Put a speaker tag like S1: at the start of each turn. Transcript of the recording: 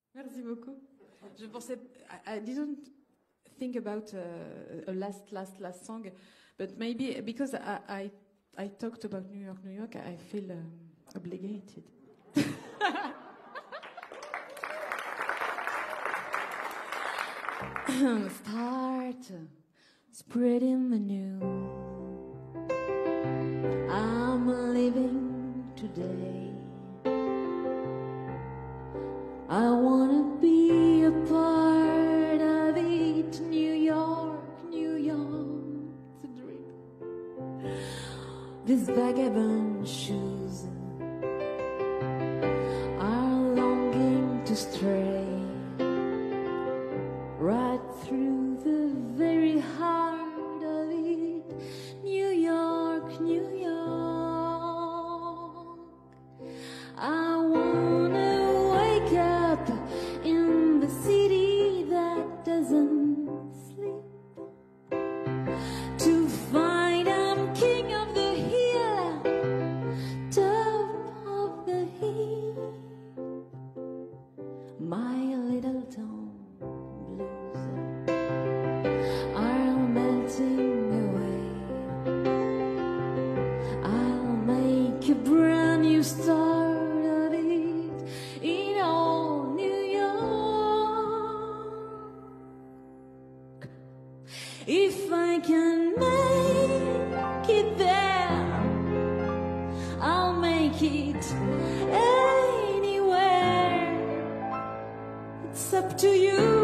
S1: Merci beaucoup. Je pensais, I didn't think about a last song, but maybe because I talked about New York, I feel obligated. Start spreading the news. I'm living today. I wanna be a part of it. New York, it's a dream. These vagabond shoes are longing to stray right through the very heart of it. New York, I wanna wake up in the city that doesn't sleep, to find I'm king of the hill, top of the heap. My little town blues are melting away. I'll make a brand new start of it in all New York. If I can make it there, I'll make it anywhere. It's up to you.